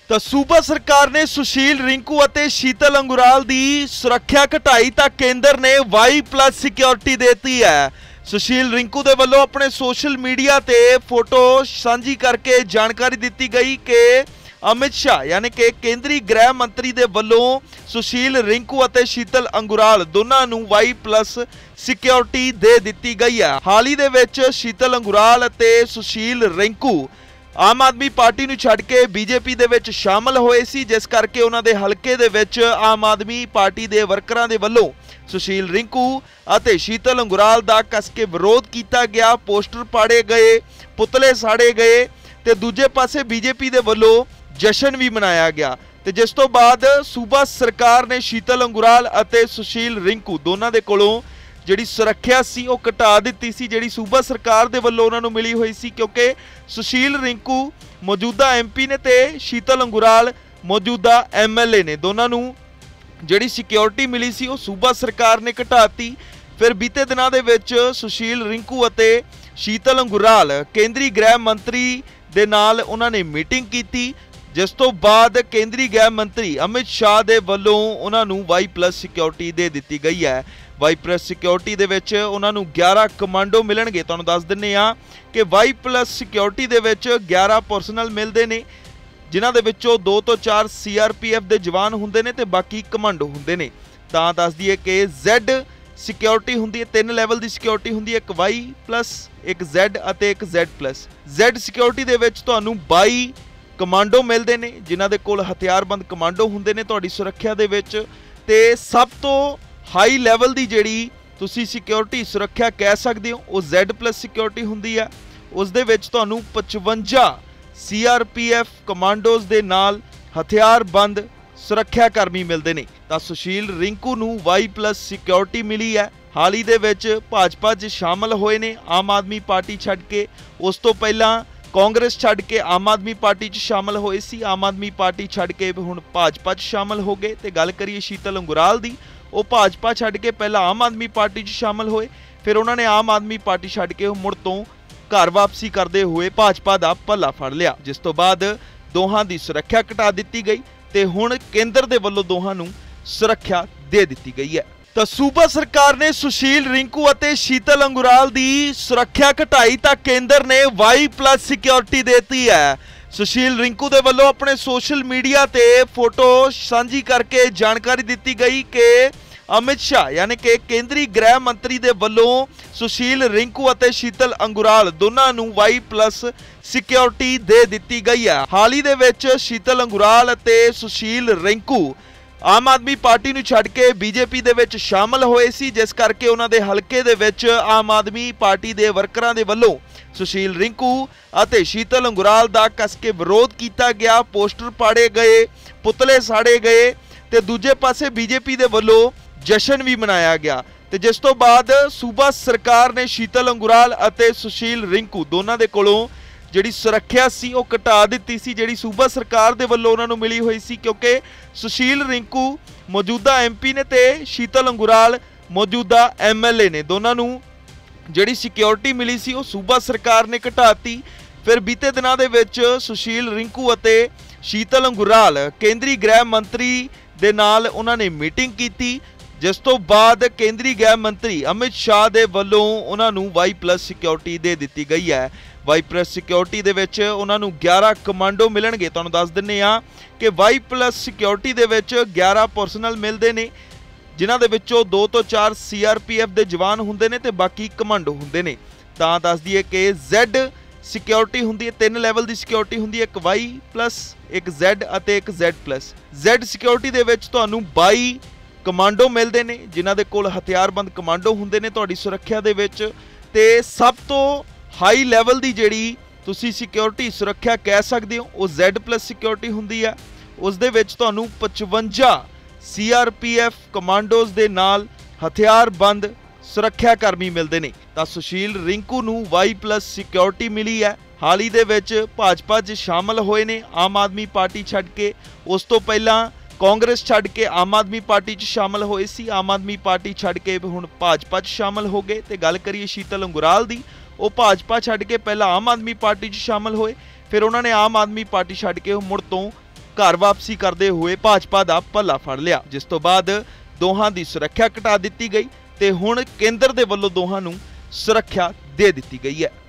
ਤਾਂ ਸੂਬਾ ਸਰਕਾਰ ਨੇ ਸੁਸ਼ੀਲ ਰਿੰਕੂ ਅਤੇ ਸ਼ੀਤਲ ਅੰਗੁਰਾਲ ਦੀ ਸੁਰੱਖਿਆ ਘਟਾਈ ਤਾਂ ਕੇਂਦਰ ਨੇ Y+ ਸਿਕਿਉਰਿਟੀ ਦੇਤੀ ਹੈ। ਸੁਸ਼ੀਲ ਰਿੰਕੂ ਦੇ ਵੱਲੋਂ ਆਪਣੇ ਸੋਸ਼ਲ ਮੀਡੀਆ ਤੇ ਫੋਟੋ ਸਾਂਝੀ ਕਰਕੇ ਜਾਣਕਾਰੀ ਦਿੱਤੀ ਗਈ ਕਿ ਅਮਿਤ ਸ਼ਾਹ यानी कि केंद्रीय गृह मंत्री ਦੇ ਵੱਲੋਂ ਸੁਸ਼ੀਲ ਰਿੰਕੂ ਅਤੇ ਸ਼ੀਤਲ ਅੰਗੁਰਾਲ ਦੋਨਾਂ ਨੂੰ Y+ ਸਿਕਿਉਰਿਟੀ ਦੇ ਦਿੱਤੀ ਗਈ ਹੈ। ਹਾਲ ਹੀ ਦੇ ਵਿੱਚ ਸ਼ੀਤਲ ਅੰਗੁਰਾਲ ਅਤੇ ਸੁਸ਼ੀਲ ਰਿੰਕੂ आम आदमी पार्टी ਨੂੰ ਛੱਡ ਕੇ बीजेपी ਦੇ ਵਿੱਚ ਸ਼ਾਮਲ ਹੋਏ ਸੀ, ਜਿਸ ਕਰਕੇ ਉਹਨਾਂ ਦੇ ਹਲਕੇ ਦੇ ਵਿੱਚ ਆਮ ਆਦਮੀ ਪਾਰਟੀ ਦੇ ਵਰਕਰਾਂ ਦੇ ਵੱਲੋਂ ਸੁਸ਼ੀਲ ਰਿੰਕੂ ਅਤੇ ਸ਼ੀਤਲ ਅੰਗੁਰਾਲ ਦਾ ਕਸ ਕੇ ਵਿਰੋਧ ਕੀਤਾ ਗਿਆ। ਪੋਸਟਰ ਪਾੜੇ ਗਏ, ਪੁਤਲੇ ਸਾੜੇ ਗਏ ਤੇ ਦੂਜੇ ਪਾਸੇ बीजेपी ਦੇ ਵੱਲੋਂ ਜਸ਼ਨ ਵੀ ਮਨਾਇਆ ਗਿਆ। ਤੇ ਜਿਸ ਤੋਂ ਬਾਅਦ ਸੂਬਾ ਸਰਕਾਰ ਨੇ ਸ਼ੀਤਲ ਅੰਗੁਰਾਲ ਅਤੇ ਸੁਸ਼ੀਲ ਰਿੰਕੂ ਦੋਨਾਂ ਦੇ ਕੋਲੋਂ ਜਿਹੜੀ ਸੁਰੱਖਿਆ ਸੀ ਉਹ ਘਟਾ ਦਿੱਤੀ ਸੀ, ਜਿਹੜੀ ਸੂਬਾ ਸਰਕਾਰ ਦੇ ਵੱਲੋਂ ਉਹਨਾਂ ਨੂੰ ਮਿਲੀ ਹੋਈ ਸੀ, ਕਿਉਂਕਿ ਸੁਸ਼ੀਲ ਰਿੰਕੂ ਮੌਜੂਦਾ MP ਨੇ ਤੇ ਸ਼ੀਤਲ ਅੰਗੁਰਾਲ ਮੌਜੂਦਾ MLA ਨੇ। ਦੋਨਾਂ ਨੂੰ ਜਿਹੜੀ ਸਿਕਿਉਰਿਟੀ ਮਿਲੀ ਸੀ ਉਹ ਸੂਬਾ ਸਰਕਾਰ ਨੇ ਘਟਾਤੀ। ਫਿਰ ਬੀਤੇ ਦਿਨਾਂ ਦੇ ਵਿੱਚ ਸੁਸ਼ੀਲ ਰਿੰਕੂ ਅਤੇ ਸ਼ੀਤਲ ਅੰਗੁਰਾਲ ਕੇਂਦਰੀ ਗ੍ਰਹਿ ਮੰਤਰੀ ਦੇ ਨਾਲ ਉਹਨਾਂ ਨੇ ਮੀਟਿੰਗ ਕੀਤੀ, ਜਿਸ ਤੋਂ ਬਾਅਦ ਕੇਂਦਰੀ ਗ੍ਰਹਿ ਮੰਤਰੀ ਅਮਿਤ ਸ਼ਾਹ ਦੇ ਵੱਲੋਂ ਉਹਨਾਂ ਨੂੰ Y+ ਸਿਕਿਉਰਿਟੀ ਦੇ ਦਿੱਤੀ ਗਈ ਹੈ। Y+ ਸਿਕਿਉਰਿਟੀ ਦੇ ਵਿੱਚ ਉਹਨਾਂ ਨੂੰ 11 ਕਮਾਂਡੋ ਮਿਲਣਗੇ। ਤੁਹਾਨੂੰ ਦੱਸ ਦਿੰਨੇ ਆ ਕਿ Y+ ਸਿਕਿਉਰਿਟੀ ਦੇ ਵਿੱਚ 11 ਪਰਸਨਲ ਮਿਲਦੇ ਨੇ, ਜਿਨ੍ਹਾਂ ਦੇ ਵਿੱਚੋਂ 2 ਤੋਂ 4 CRPF ਦੇ ਜਵਾਨ ਹੁੰਦੇ ਨੇ ਤੇ ਬਾਕੀ ਕਮਾਂਡੋ ਹੁੰਦੇ ਨੇ। ਤਾਂ ਦੱਸ ਦਈਏ ਕਿ Z ਸਿਕਿਉਰਿਟੀ ਹੁੰਦੀ ਹੈ, 3 ਲੈਵਲ ਦੀ ਸਿਕਿਉਰਿਟੀ ਹੁੰਦੀ ਹੈ, ਇੱਕ Y+, ਇੱਕ Z ਅਤੇ ਇੱਕ Z+। Z ਸਿਕਿਉਰਿਟੀ ਦੇ ਵਿੱਚ ਤੁਹਾਨੂੰ 22 ਕਮਾਂਡੋ ਮਿਲਦੇ ਨੇ, ਜਿਨ੍ਹਾਂ ਦੇ ਕੋਲ ਹਥਿਆਰਬੰਦ ਕਮਾਂਡੋ ਹੁੰਦੇ ਨੇ ਤੁਹਾਡੀ ਸੁਰੱਖਿਆ ਦੇ ਵਿੱਚ। ਤੇ ਸਭ ਤੋਂ ਹਾਈ ਲੈਵਲ ਦੀ ਜਿਹੜੀ ਤੁਸੀਂ ਸਿਕਿਉਰਿਟੀ ਸੁਰੱਖਿਆ ਕਹਿ ਸਕਦੇ ਹੋ ਉਹ Z+ ਸਿਕਿਉਰਿਟੀ ਹੁੰਦੀ ਹੈ। ਉਸ ਦੇ ਵਿੱਚ ਤੁਹਾਨੂੰ 55 CRPF ਕਮਾਂਡੋਜ਼ ਦੇ ਨਾਲ ਹਥਿਆਰਬੰਦ ਸੁਰੱਖਿਆ ਕਰਮੀ ਮਿਲਦੇ ਨੇ। ਤਾਂ ਸੁਸ਼ੀਲ ਰਿੰਕੂ ਨੂੰ Y+ ਸਿਕਿਉਰਿਟੀ ਮਿਲੀ ਹੈ। ਹਾਲ ਹੀ ਦੇ ਵਿੱਚ ਭਾਜਪਾ 'ਚ ਸ਼ਾਮਲ ਹੋਏ ਨੇ ਆਮ ਆਦਮੀ ਪਾਰਟੀ ਛੱਡ ਕੇ। ਉਸ ਤੋਂ ਪਹਿਲਾਂ ਕਾਂਗਰਸ ਛੱਡ ਕੇ ਆਮ ਆਦਮੀ ਪਾਰਟੀ 'ਚ ਸ਼ਾਮਲ ਹੋਏ ਸੀ, ਆਮ ਆਦਮੀ ਪਾਰਟੀ ਛੱਡ ਕੇ ਹੁਣ ਭਾਜਪਾ 'ਚ ਸ਼ਾਮਲ ਹੋ ਗਏ। ਤੇ ਗੱਲ ਕਰੀਏ ਸ਼ੀਤਲ ਅੰਗੁਰਾਲ ਦੀ, ਉਹ ਭਾਜਪਾ ਛੱਡ ਕੇ ਪਹਿਲਾਂ ਆਮ ਆਦਮੀ ਪਾਰਟੀ 'ਚ ਸ਼ਾਮਲ ਹੋਏ, ਫਿਰ ਉਹਨਾਂ ਨੇ ਆਮ ਆਦਮੀ ਪਾਰਟੀ ਛੱਡ ਕੇ ਮੁੜ ਤੋਂ ਘਰ ਵਾਪਸੀ ਕਰਦੇ ਹੋਏ ਭਾਜਪਾ ਦਾ ਪੱਲਾ ਫੜ ਲਿਆ, ਜਿਸ ਤੋਂ ਬਾਅਦ ਦੋਹਾਂ ਦੀ ਸੁਰੱਖਿਆ ਘਟਾ ਦਿੱਤੀ ਗਈ ਤੇ ਹੁਣ ਕੇਂਦਰ ਦੇ ਵੱਲੋਂ ਦੋਹਾਂ ਨੂੰ ਸੁਰੱਖਿਆ ਦੇ ਦਿੱਤੀ ਗਈ ਹੈ। ਤਾਂ ਸੂਬਾ ਸਰਕਾਰ ਨੇ ਸੁਸ਼ੀਲ ਰਿੰਕੂ ਅਤੇ ਸ਼ੀਤਲ ਅੰਗੁਰਾਲ ਦੀ ਸੁਰੱਖਿਆ ਘਟਾਈ ਤਾਂ ਕੇਂਦਰ ਨੇ Y+ ਸਿਕਿਉਰਿਟੀ ਦੇਤੀ ਹੈ। ਸੁਸ਼ੀਲ ਰਿੰਕੂ ਦੇ ਵੱਲੋਂ ਆਪਣੇ ਸੋਸ਼ਲ ਮੀਡੀਆ ਤੇ ਫੋਟੋ ਸਾਂਝੀ ਕਰਕੇ ਜਾਣਕਾਰੀ ਦਿੱਤੀ ਗਈ ਕਿ ਅਮਿਤ ਸ਼ਾਹ यानी कि केंद्रीय गृह मंत्री ਦੇ ਵੱਲੋਂ ਸੁਸ਼ੀਲ ਰਿੰਕੂ ਅਤੇ ਸ਼ੀਤਲ ਅੰਗੁਰਾਲ ਦੋਨਾਂ ਨੂੰ Y+ ਸਿਕਿਉਰਿਟੀ ਦੇ ਦਿੱਤੀ ਗਈ ਹੈ। ਹਾਲ ਹੀ ਦੇ ਵਿੱਚ ਸ਼ੀਤਲ ਅੰਗੁਰਾਲ ਅਤੇ ਸੁਸ਼ੀਲ ਰਿੰਕੂ ਆਮ ਆਦਮੀ ਪਾਰਟੀ ਨੂੰ ਛੱਡ ਕੇ BJP ਦੇ ਵਿੱਚ ਸ਼ਾਮਲ ਹੋਏ ਸੀ, ਜਿਸ ਕਰਕੇ ਉਹਨਾਂ ਦੇ ਹਲਕੇ ਦੇ ਵਿੱਚ ਆਮ ਆਦਮੀ ਪਾਰਟੀ ਦੇ ਵਰਕਰਾਂ ਦੇ ਵੱਲੋਂ ਸੁਸ਼ੀਲ ਰਿੰਕੂ ਅਤੇ ਸ਼ੀਤਲ ਅੰਗੁਰਾਲ ਦਾ ਕਸ ਕੇ ਵਿਰੋਧ ਕੀਤਾ ਗਿਆ। ਪੋਸਟਰ ਪਾੜੇ ਗਏ, ਪੁਤਲੇ ਸਾੜੇ ਗਏ ਤੇ ਦੂਜੇ ਪਾਸੇ BJP ਦੇ ਵੱਲੋਂ ਜਸ਼ਨ ਵੀ ਮਨਾਇਆ ਗਿਆ। ਤੇ ਜਿਸ ਤੋਂ ਬਾਅਦ ਸੂਬਾ ਸਰਕਾਰ ਨੇ ਸ਼ੀਤਲ ਅੰਗੁਰਾਲ ਅਤੇ ਸੁਸ਼ੀਲ ਰਿੰਕੂ ਦੋਨਾਂ ਦੇ ਕੋਲੋਂ ਜਿਹੜੀ ਸੁਰੱਖਿਆ ਸੀ ਉਹ ਘਟਾ ਦਿੱਤੀ ਸੀ, ਜਿਹੜੀ ਸੂਬਾ ਸਰਕਾਰ ਦੇ ਵੱਲੋਂ ਉਹਨਾਂ ਨੂੰ ਮਿਲੀ ਹੋਈ ਸੀ, ਕਿਉਂਕਿ ਸੁਸ਼ੀਲ ਰਿੰਕੂ ਮੌਜੂਦਾ MP ਨੇ ਤੇ ਸ਼ੀਤਲ ਅੰਗੁਰਾਲ ਮੌਜੂਦਾ MLA ਨੇ। ਦੋਨਾਂ ਨੂੰ ਜਿਹੜੀ ਸਿਕਿਉਰਿਟੀ ਮਿਲੀ ਸੀ ਉਹ ਸੂਬਾ ਸਰਕਾਰ ਨੇ ਘਟਾਤੀ। ਫਿਰ ਬੀਤੇ ਦਿਨਾਂ ਦੇ ਵਿੱਚ ਸੁਸ਼ੀਲ ਰਿੰਕੂ ਅਤੇ ਸ਼ੀਤਲ ਅੰਗੁਰਾਲ ਕੇਂਦਰੀ ਗ੍ਰਹਿ ਮੰਤਰੀ ਦੇ ਨਾਲ ਉਹਨਾਂ ਨੇ ਮੀਟਿੰਗ ਕੀਤੀ, ਜਿਸ ਤੋਂ ਬਾਅਦ ਕੇਂਦਰੀ ਗ੍ਰਹਿ ਮੰਤਰੀ ਅਮਿਤ ਸ਼ਾਹ ਦੇ ਵੱਲੋਂ ਉਹਨਾਂ ਨੂੰ Y+ ਸਿਕਿਉਰਿਟੀ ਦੇ ਦਿੱਤੀ ਗਈ ਹੈ। Y+ ਸਿਕਿਉਰਿਟੀ ਦੇ ਵਿੱਚ ਉਹਨਾਂ ਨੂੰ 11 ਕਮਾਂਡੋ ਮਿਲਣਗੇ। ਤੁਹਾਨੂੰ ਦੱਸ ਦਿੰਨੇ ਆ ਕਿ Y+ ਸਿਕਿਉਰਿਟੀ ਦੇ ਵਿੱਚ 11 ਪਰਸਨਲ ਮਿਲਦੇ ਨੇ, ਜਿਨ੍ਹਾਂ ਦੇ ਵਿੱਚੋਂ 2 ਤੋਂ 4 CRPF ਦੇ ਜਵਾਨ ਹੁੰਦੇ ਨੇ ਤੇ ਬਾਕੀ ਕਮਾਂਡੋ ਹੁੰਦੇ ਨੇ। ਤਾਂ ਦੱਸ ਦਈਏ ਕਿ Z ਸਿਕਿਉਰਿਟੀ ਹੁੰਦੀ ਹੈ, 3 ਲੈਵਲ ਦੀ ਸਿਕਿਉਰਿਟੀ ਹੁੰਦੀ ਹੈ, ਇੱਕ Y+, ਇੱਕ Z ਅਤੇ ਇੱਕ Z+। Z ਸਿਕਿਉਰਿਟੀ ਦੇ ਵਿੱਚ ਤੁਹਾਨੂੰ 22 ਕਮਾਂਡੋ ਮਿਲਦੇ ਨੇ, ਜਿਨ੍ਹਾਂ ਦੇ ਕੋਲ ਹਥਿਆਰਬੰਦ ਕਮਾਂਡੋ ਹੁੰਦੇ ਨੇ ਤੁਹਾਡੀ ਸੁਰੱਖਿਆ ਦੇ ਵਿੱਚ। ਤੇ ਸਭ ਤੋਂ ਹਾਈ ਲੈਵਲ ਦੀ ਜਿਹੜੀ ਤੁਸੀਂ ਸਿਕਿਉਰਿਟੀ ਸੁਰੱਖਿਆ ਕਹਿ ਸਕਦੇ ਹੋ ਉਹ Z+ ਸਿਕਿਉਰਿਟੀ ਹੁੰਦੀ ਹੈ। ਉਸ ਦੇ ਵਿੱਚ ਤੁਹਾਨੂੰ 55 CRPF ਕਮਾਂਡੋਜ਼ ਦੇ ਨਾਲ ਹਥਿਆਰਬੰਦ ਸੁਰੱਖਿਆ ਕਰਮੀ ਮਿਲਦੇ ਨੇ। ਤਾਂ ਸੁਸ਼ੀਲ ਰਿੰਕੂ ਨੂੰ Y+ ਸਿਕਿਉਰਿਟੀ ਮਿਲੀ ਹੈ। ਹਾਲ ਹੀ ਦੇ ਵਿੱਚ ਭਾਜਪਾ 'ਚ ਸ਼ਾਮਲ ਹੋਏ ਨੇ ਆਮ ਆਦਮੀ ਪਾਰਟੀ ਛੱਡ ਕੇ। ਉਸ ਤੋਂ ਪਹਿਲਾਂ ਕਾਂਗਰਸ ਛੱਡ ਕੇ ਆਮ ਆਦਮੀ ਪਾਰਟੀ 'ਚ ਸ਼ਾਮਲ ਹੋਏ ਸੀ, ਆਮ ਆਦਮੀ ਪਾਰਟੀ ਛੱਡ ਕੇ ਹੁਣ ਭਾਜਪਾ 'ਚ ਸ਼ਾਮਲ ਹੋ ਗਏ। ਤੇ ਗੱਲ ਕਰੀਏ ਸ਼ੀਤਲ ਅੰਗੁਰਾਲ ਦੀ, ਉਹ ਭਾਜਪਾ ਛੱਡ ਕੇ ਪਹਿਲਾਂ ਆਮ ਆਦਮੀ ਪਾਰਟੀ 'ਚ ਸ਼ਾਮਲ ਹੋਏ, ਫਿਰ ਉਹਨਾਂ ਨੇ ਆਮ ਆਦਮੀ ਪਾਰਟੀ ਛੱਡ ਕੇ ਮੁੜ ਤੋਂ ਘਰ ਵਾਪਸੀ ਕਰਦੇ ਹੋਏ ਭਾਜਪਾ ਦਾ ਪੱਲਾ ਫੜ ਲਿਆ, ਜਿਸ ਤੋਂ ਬਾਅਦ ਦੋਹਾਂ ਦੀ ਸੁਰੱਖਿਆ ਘਟਾ ਦਿੱਤੀ ਗਈ ਤੇ ਹੁਣ ਕੇਂਦਰ ਦੇ ਵੱਲੋਂ ਦੋਹਾਂ ਨੂੰ ਸੁਰੱਖਿਆ ਦੇ ਦਿੱਤੀ ਗਈ ਹੈ।